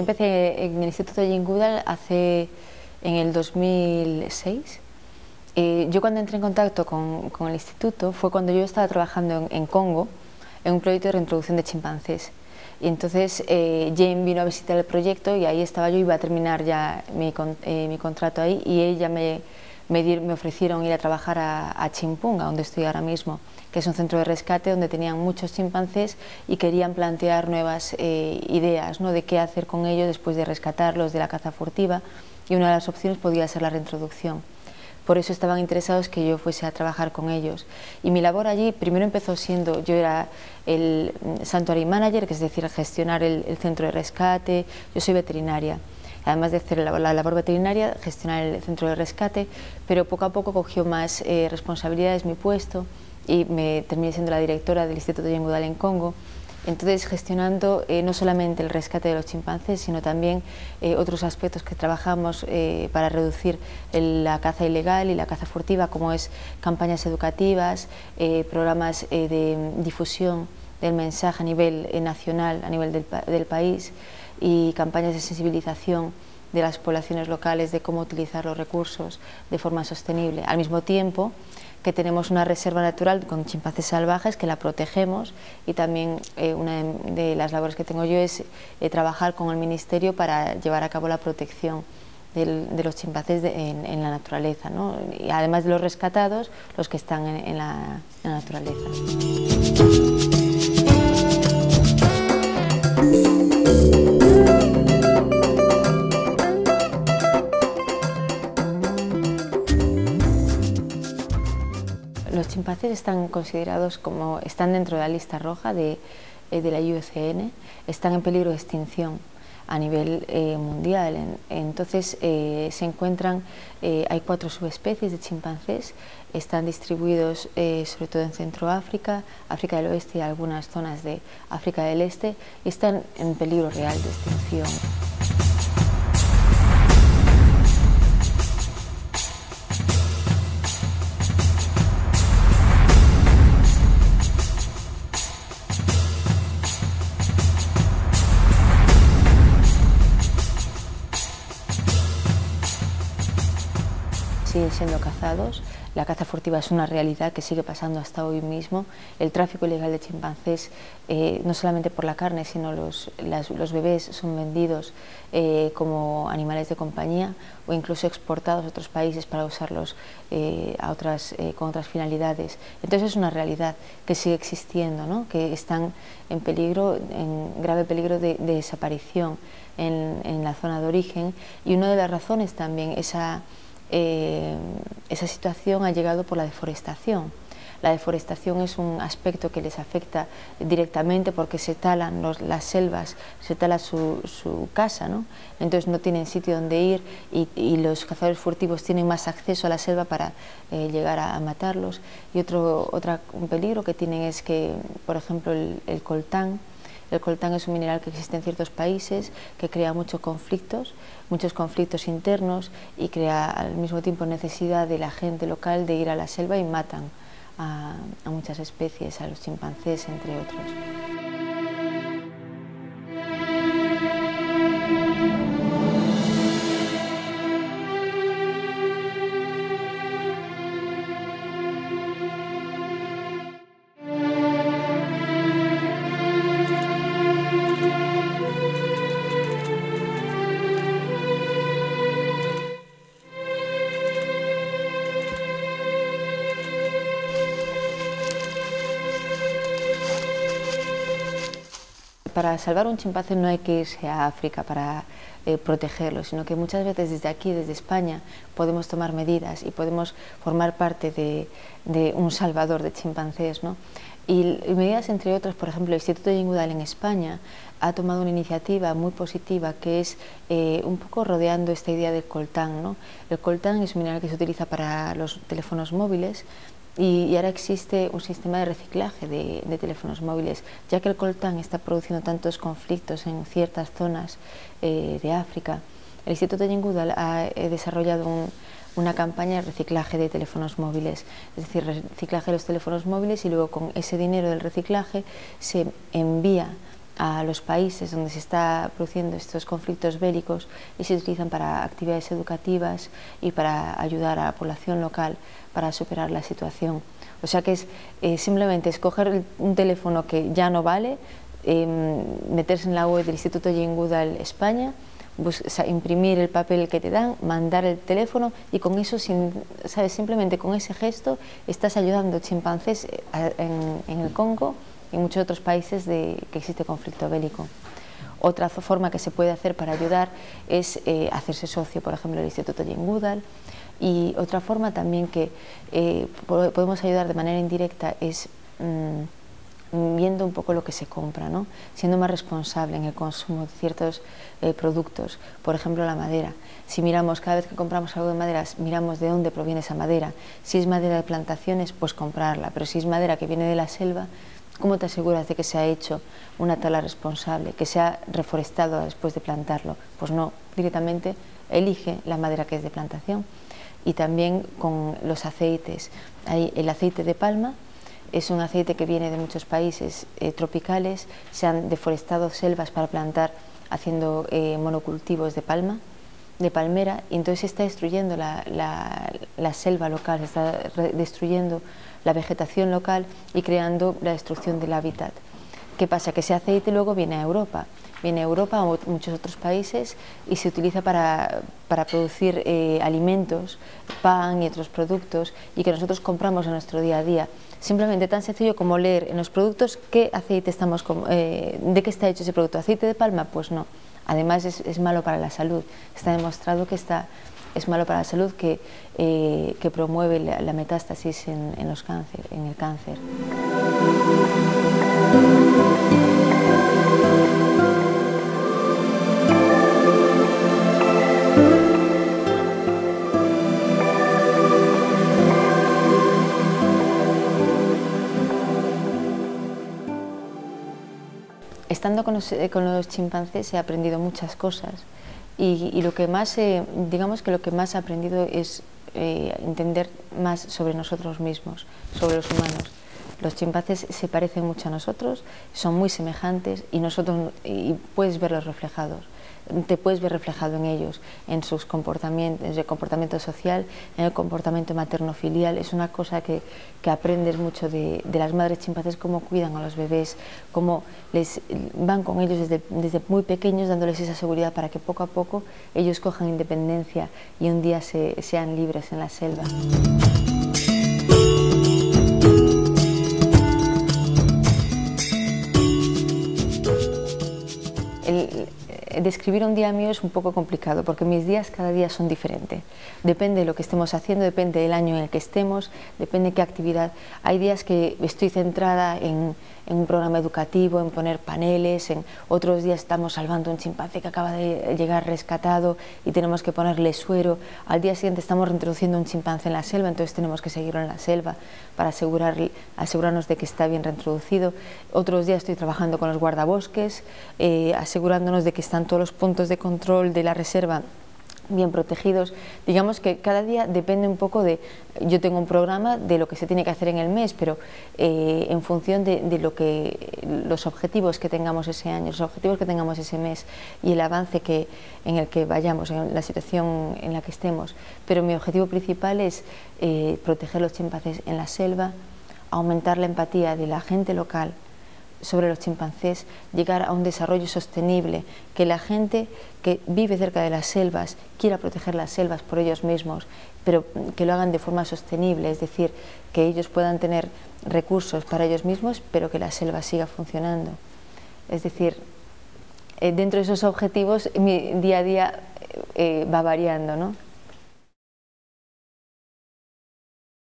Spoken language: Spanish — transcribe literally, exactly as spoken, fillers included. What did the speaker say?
empecé en el Instituto Jane Goodall hace, en el dos mil seis. Eh, yo cuando entré en contacto con, con el instituto fue cuando yo estaba trabajando en, en Congo, en un proyecto de reintroducción de chimpancés. Y entonces eh, Jane vino a visitar el proyecto y ahí estaba yo, iba a terminar ya mi, eh, mi contrato ahí, y ella me, me, di, me ofrecieron ir a trabajar a, a Chimpunga, donde estoy ahora mismo, que es un centro de rescate donde tenían muchos chimpancés y querían plantear nuevas eh, ideas, ¿no?, de qué hacer con ellos después de rescatarlos de la caza furtiva, y una de las opciones podía ser la reintroducción. Por eso estaban interesados que yo fuese a trabajar con ellos. Y mi labor allí primero empezó siendo, yo era el Sanctuary Manager, que es decir, gestionar el, el centro de rescate. Yo soy veterinaria, además de hacer la, la labor veterinaria, gestionar el centro de rescate, pero poco a poco cogió más eh, responsabilidades mi puesto y me terminé siendo la directora del Instituto Jane Goodall en Congo. Entonces, gestionando eh, no solamente el rescate de los chimpancés, sino también eh, otros aspectos que trabajamos eh, para reducir el, la caza ilegal y la caza furtiva, como es campañas educativas, eh, programas eh, de difusión del mensaje a nivel eh, nacional, a nivel del, del país, y campañas de sensibilización de las poblaciones locales de cómo utilizar los recursos de forma sostenible. Al mismo tiempo que tenemos una reserva natural con chimpancés salvajes que la protegemos, y también eh, una de las labores que tengo yo es eh, trabajar con el Ministerio para llevar a cabo la protección del, de los chimpancés de, en, en la naturaleza, ¿no? Y además de los rescatados, los que están en, en, la, en la naturaleza. Los chimpancés están considerados como, están dentro de la lista roja de, de la I U C N, están en peligro de extinción a nivel eh, mundial. Entonces eh, se encuentran, eh, hay cuatro subespecies de chimpancés, están distribuidos eh, sobre todo en Centroáfrica, África del Oeste y algunas zonas de África del Este, y están en peligro real de extinción. Siguen siendo cazados, la caza furtiva es una realidad que sigue pasando hasta hoy mismo. El tráfico ilegal de chimpancés, eh, no solamente por la carne, sino los, las, los bebés son vendidos eh, como animales de compañía, o incluso exportados a otros países para usarlos eh, a otras, eh, con otras finalidades. Entonces es una realidad que sigue existiendo, ¿no?, que están en peligro, en grave peligro de, de desaparición en, en la zona de origen, y una de las razones también esa Eh, esa situación ha llegado por la deforestación. La deforestación es un aspecto que les afecta directamente porque se talan los, las selvas, se tala su, su casa, ¿no? Entonces no tienen sitio donde ir, y, y los cazadores furtivos tienen más acceso a la selva para eh, llegar a, a matarlos. Y otro otra, un peligro que tienen es que, por ejemplo, el, el coltán, El coltán es un mineral que existe en ciertos países, que crea muchos conflictos, muchos conflictos internos, y crea al mismo tiempo necesidad de la gente local de ir a la selva, y matan a, a muchas especies, a los chimpancés, entre otros. Para salvar un chimpancé no hay que irse a África para eh, protegerlo, sino que muchas veces desde aquí, desde España, podemos tomar medidas y podemos formar parte de, de un salvador de chimpancés, ¿no? Y, y medidas entre otras, por ejemplo, el Instituto Jane Goodall en España ha tomado una iniciativa muy positiva, que es eh, un poco rodeando esta idea del coltán, ¿no? El coltán es un mineral que se utiliza para los teléfonos móviles, Y, y ahora existe un sistema de reciclaje de, de teléfonos móviles, ya que el coltán está produciendo tantos conflictos en ciertas zonas eh, de África. El Instituto Jane Goodall ha eh, desarrollado un, una campaña de reciclaje de teléfonos móviles, es decir, reciclaje de los teléfonos móviles, y luego con ese dinero del reciclaje se envía a los países donde se está produciendo estos conflictos bélicos y se utilizan para actividades educativas y para ayudar a la población local para superar la situación. O sea que es eh, simplemente escoger un teléfono que ya no vale, eh, meterse en la web del Instituto Jane Goodall España, Bus, imprimir el papel que te dan, mandar el teléfono y con eso, sin, ¿sabes? Simplemente con ese gesto estás ayudando a chimpancés en, en el Congo y en muchos otros países de que existe conflicto bélico. Otra forma que se puede hacer para ayudar es eh, hacerse socio, por ejemplo, del Instituto Jane Goodall, y otra forma también que eh, podemos ayudar de manera indirecta es mmm, viendo un poco lo que se compra, ¿no? Siendo más responsable en el consumo de ciertos eh, productos, por ejemplo la madera. Si miramos, cada vez que compramos algo de maderas, miramos de dónde proviene esa madera. Si es madera de plantaciones, pues comprarla, pero si es madera que viene de la selva, ¿cómo te aseguras de que se ha hecho una tala responsable, que se ha reforestado después de plantarlo? Pues no, directamente elige la madera que es de plantación. Y también con los aceites, hay el aceite de palma. Es un aceite que viene de muchos países eh, tropicales, se han deforestado selvas para plantar haciendo eh, monocultivos de palma, de palmera, y entonces se está destruyendo la, la, la selva local, se está destruyendo la vegetación local y creando la destrucción del hábitat. ¿Qué pasa? Que ese aceite luego viene a Europa, viene a Europa a muchos otros países y se utiliza para, para producir eh, alimentos, pan y otros productos, y que nosotros compramos en nuestro día a día. Simplemente tan sencillo como leer en los productos qué aceite estamos, eh, de qué está hecho ese producto. ¿Aceite de palma? Pues no. Además es, es malo para la salud. Está demostrado que está, es malo para la salud, que, eh, que promueve la, la metástasis en, en, los cáncer, en el cáncer. Estando con los, con los chimpancés he aprendido muchas cosas y, y lo que más, eh, digamos que lo que más he aprendido es eh, entender más sobre nosotros mismos, sobre los humanos. Los chimpancés se parecen mucho a nosotros, son muy semejantes y nosotros y puedes verlos reflejados. Te puedes ver reflejado en ellos, en sus comportamientos, en el comportamiento social, en el comportamiento materno-filial. Es una cosa que, que aprendes mucho de, de las madres chimpancés, cómo cuidan a los bebés, cómo les van con ellos desde, desde muy pequeños, dándoles esa seguridad para que poco a poco ellos cojan independencia y un día se, sean libres en la selva. El, describir un día mío es un poco complicado porque mis días cada día son diferentes. Depende de lo que estemos haciendo, depende del año en el que estemos, depende de qué actividad. Hay días que estoy centrada en, en un programa educativo, en poner paneles, en otros días estamos salvando a un chimpancé que acaba de llegar rescatado y tenemos que ponerle suero. Al día siguiente estamos reintroduciendo un chimpancé en la selva, entonces tenemos que seguirlo en la selva para asegurar, asegurarnos de que está bien reintroducido. Otros días estoy trabajando con los guardabosques, eh, asegurándonos de que están todos los puntos de control de la reserva bien protegidos. Digamos que cada día depende un poco de, yo tengo un programa de lo que se tiene que hacer en el mes, pero eh, en función de, de lo que, los objetivos que tengamos ese año, los objetivos que tengamos ese mes y el avance que, en el que vayamos, en la situación en la que estemos. Pero mi objetivo principal es eh, proteger los chimpancés en la selva, aumentar la empatía de la gente local sobre los chimpancés, llegar a un desarrollo sostenible, que la gente que vive cerca de las selvas quiera proteger las selvas por ellos mismos, pero que lo hagan de forma sostenible, es decir, que ellos puedan tener recursos para ellos mismos, pero que la selva siga funcionando. Es decir, eh, dentro de esos objetivos mi día a día eh, va variando, ¿no?